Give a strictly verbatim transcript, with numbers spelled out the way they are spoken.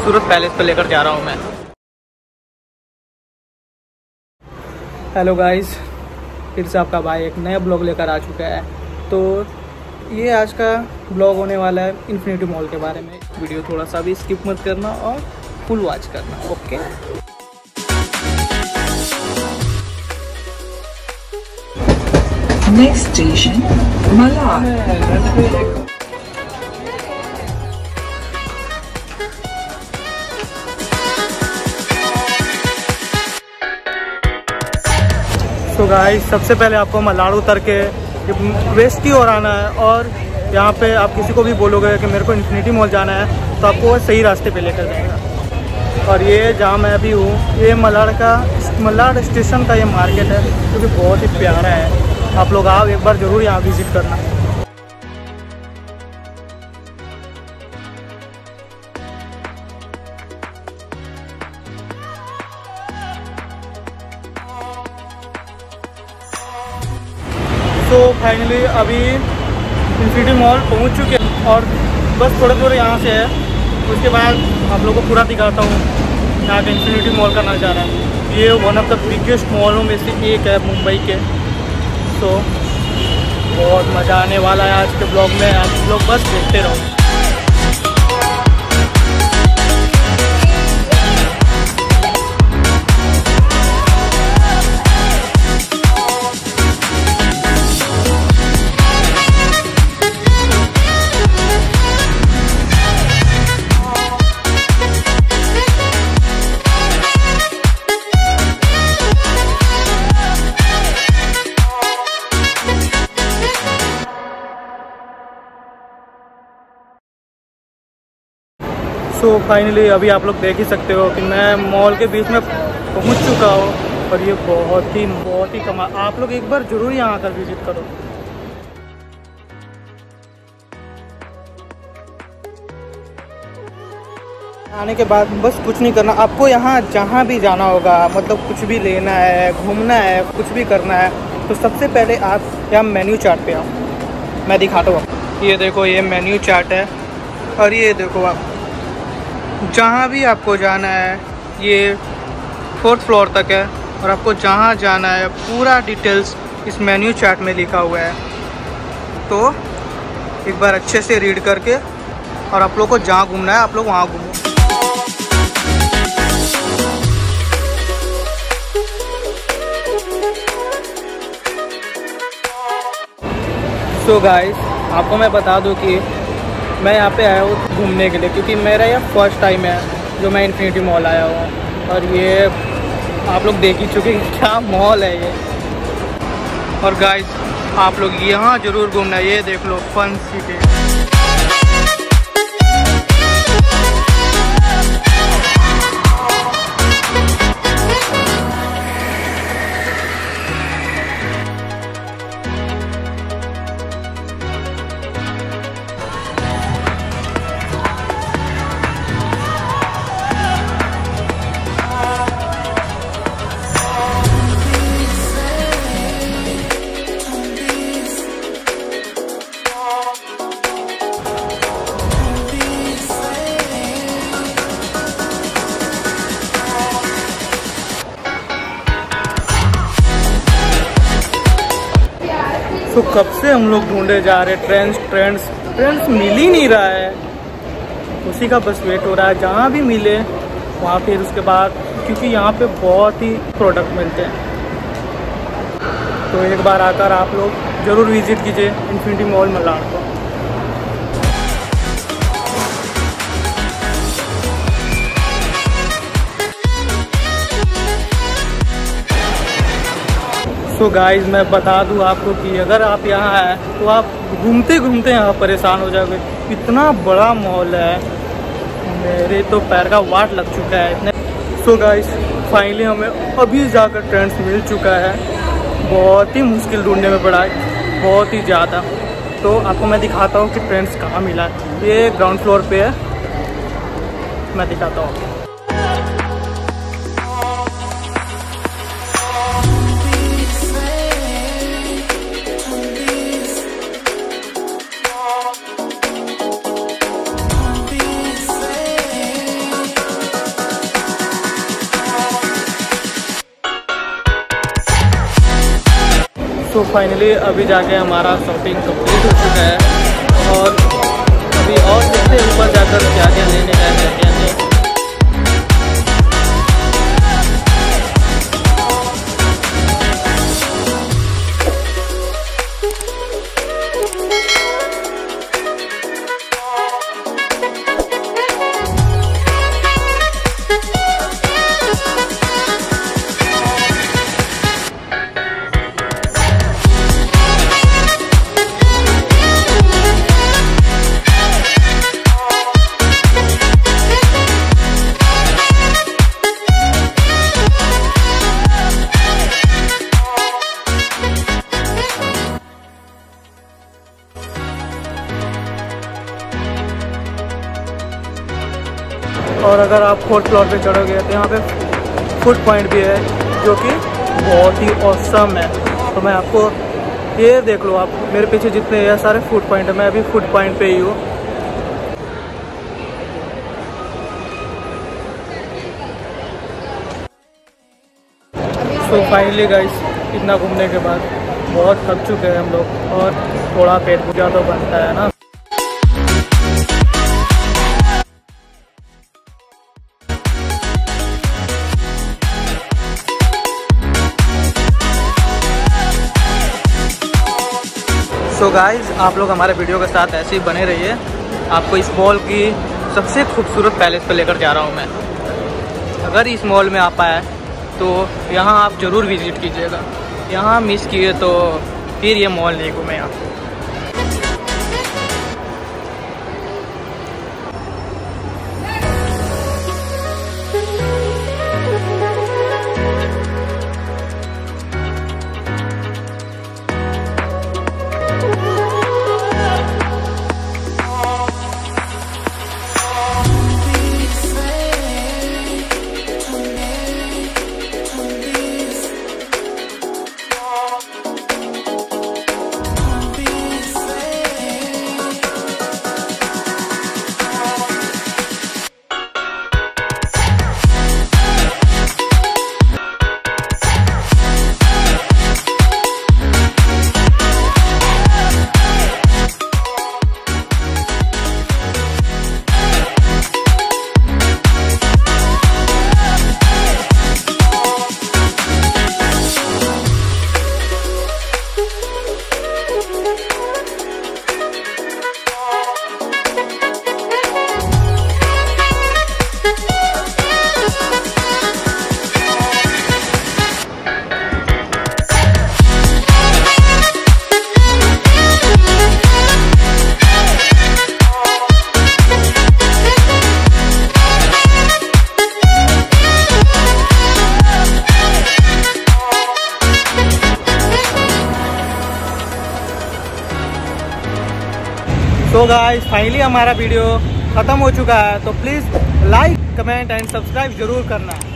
खूबसूरत पैलेस पे लेकर जा रहा हूँ मैं। हेलो गाइस, फिर से आपका भाई एक नया ब्लॉग लेकर आ चुका है। तो ये आज का ब्लॉग होने वाला है इन्फिनिटी मॉल के बारे में। वीडियो थोड़ा सा भी स्किप मत करना और फुल वॉच करना, ओके। Next station Malad. तो गाइस, सबसे पहले आपको मलाड उतर के वेस्ट की ओर आना है और यहाँ पे आप किसी को भी बोलोगे कि मेरे को इन्फिनिटी मॉल जाना है तो आपको वो सही रास्ते पे लेकर जाएगा। और ये जहाँ मैं अभी हूँ, ये मलाड का मलाड स्टेशन का ये मार्केट है जो कि बहुत ही प्यारा है। आप लोग आओ, एक बार ज़रूर यहाँ विज़िट करना। तो फाइनली अभी इन्फिनिटी मॉल पहुंच चुके हैं और बस थोड़े थोड़े यहाँ से है। उसके बाद आप लोगों को पूरा दिखाता हूँ यहाँ का इन्फिनिटी मॉल का नज़ारा। ये वन ऑफ द बिगेस्ट मॉलों में से एक है मुंबई के। तो बहुत मज़ा आने वाला है आज के ब्लॉग में। आप लोग बस देखते रहो। सो फाइनली अभी आप लोग देख ही सकते हो कि मैं मॉल के बीच में पहुंच चुका हूँ और ये बहुत ही बहुत ही कमाल। आप लोग एक बार ज़रूर यहाँ आकर विजिट करो। आने के बाद बस कुछ नहीं करना, आपको यहाँ जहाँ भी जाना होगा, मतलब कुछ भी लेना है, घूमना है, कुछ भी करना है, तो सबसे पहले आप यहाँ मेन्यू चार्ट पे आओ। मैं दिखाता हूँ। ये देखो, ये मेन्यू चार्ट है और ये देखो आप जहाँ भी आपको जाना है, ये फोर्थ फ्लोर तक है और आपको जहाँ जाना है पूरा डिटेल्स इस मेन्यू चार्ट में लिखा हुआ है। तो एक बार अच्छे से रीड करके और आप लोग को जहाँ घूमना है आप लोग वहाँ घूमो। सो गाइस, आपको मैं बता दूँ कि मैं यहाँ पे आया हूँ घूमने के लिए, क्योंकि मेरा यह फर्स्ट टाइम है जो मैं इन्फिनिटी मॉल आया हूँ। और ये आप लोग देख ही चुके हैं क्या मॉल है ये। और गाइस, आप लोग यहाँ ज़रूर घूमना है। ये देख लो, फन सिटी। तो कब से हम लोग ढूंढे जा रहे ट्रेंड्स ट्रेंड्स ट्रेंड्स मिल ही नहीं रहा है। उसी का बस वेट हो रहा है, जहाँ भी मिले वहाँ फिर उसके बाद, क्योंकि यहाँ पे बहुत ही प्रोडक्ट मिलते हैं। तो एक बार आकर आप लोग ज़रूर विजिट कीजिए इन्फिनिटी मॉल मलाड को। तो गाइस, मैं बता दूं आपको कि अगर आप यहाँ आए तो आप घूमते घूमते यहाँ परेशान हो जाओगे। इतना बड़ा मॉल है, मेरे तो पैर का वाट लग चुका है इतने। सो गाइस, फाइनली हमें अभी जाकर ट्रेंड्स मिल चुका है। बहुत ही मुश्किल ढूंढने में पड़ा है, बहुत ही ज़्यादा। तो आपको मैं दिखाता हूँ कि ट्रेंड्स कहाँ मिला है। ये ग्राउंड फ्लोर पे है, मैं दिखाता हूँ। तो फाइनली अभी जाके हमारा शॉपिंग कंप्लीट हो चुका है और अभी और देखते हैं ऊपर जाकर क्या क्या लेने का है क्या नहीं। और अगर आप फोर्थ फ्लोर पे चढ़ोगे तो यहाँ पे फूड पॉइंट भी है जो कि बहुत ही ऑसम है। तो मैं आपको ये देख लो, आप मेरे पीछे जितने ये सारे फूड पॉइंट है, मैं अभी फूड पॉइंट पे ही हूँ। तो फाइनली गाइस इतना घूमने के बाद बहुत थक चुके हैं हम लोग और थोड़ा पेट पूजा तो बनता है ना। सो so गाइज आप लोग हमारे वीडियो के साथ ऐसे ही बने रहिए। आपको इस मॉल की सबसे खूबसूरत पैलेस पे लेकर जा रहा हूँ मैं। अगर इस मॉल में आप आए तो यहाँ आप ज़रूर विज़िट कीजिएगा। यहाँ मिस किए तो फिर ये मॉल नहीं घूमे आप। तो गाइस फाइनली हमारा वीडियो ख़त्म हो चुका है। तो please like comment and subscribe ज़रूर करना।